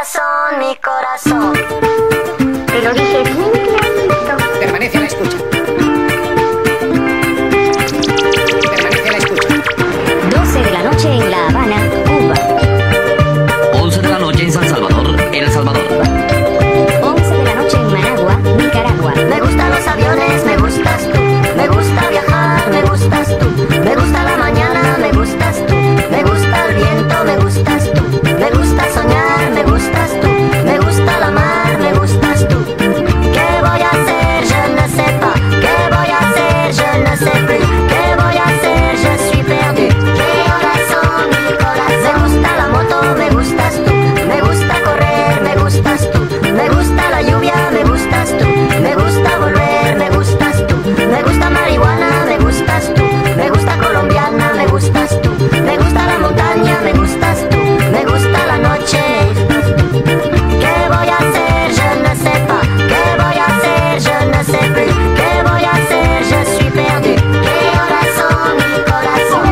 corazón, mi corazón. Te lo dije bien clarito. Permanece a la escucha. Permanece a la escucha. 12 de la noche en La Habana, Cuba. 11 de la noche en San Salvador, El Salvador. 11 de la noche en Managua, Nicaragua. Me gustan los aviones, me gustas tú. Me gusta viajar, me gustas tú. Me gusta la mañana, me gustas tú. Me gusta el viento, me gustas tú. Me gusta soñar, me gustas tú. Me gusta la mar, me gustas tú. ¿Qué voy a hacer? Je ne sais pas. ¿Qué voy a hacer? Je ne sais plus. ¿Qué voy a hacer? Je suis perdu. Corazón, mi corazón. Me gusta la moto, me gustas tú. Me gusta correr, me gustas tú. Me gusta la lluvia, me gustas tú. Me gusta volver, me gustas tú. Me gusta marihuana, me gustas tú. Me gusta colombiana, me gustas tú. Me gusta la montaña, me gustas tú. Me gusta la noche. ¿Qué voy a hacer? Je ne sais pas. ¿Qué voy a hacer? Je ne sais plus. ¿Qué voy a hacer? Je suis perdu. Corazón, mi corazón.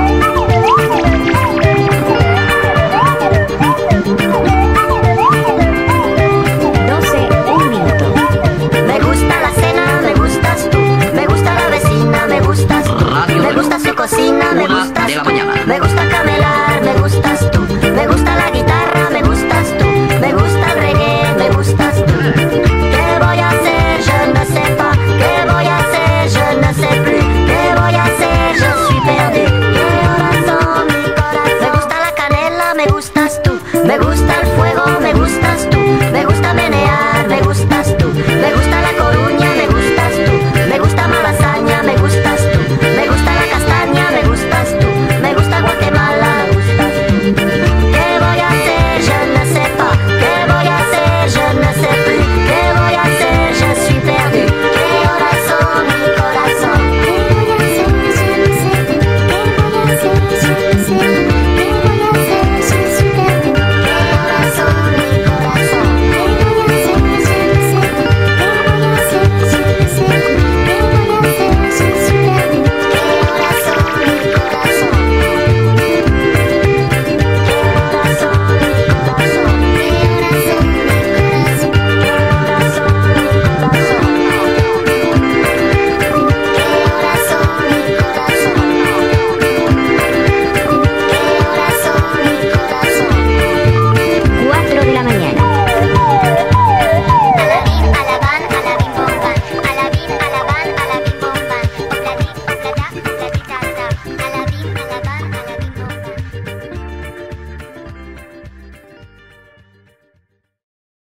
12, un minuto. Me gusta la cena, me gustas tú. Me gusta la vecina, me gustas tú. Radio Me de gusta su cocina, me Una gustas de la tú. mañana. Me gusta camelar, me gustas tú. Me gusta la guitarra, me gustas tú. Me gusta el reggae, me gustas tú. ¿Qué voy a hacer? Je ne sais pas. ¿Qué voy a hacer? Je ne sais plus. ¿Qué voy a hacer? Je suis perdu. Corazón, mi corazón. Me gusta la canela, me gustas tú. Me gusta el fuego.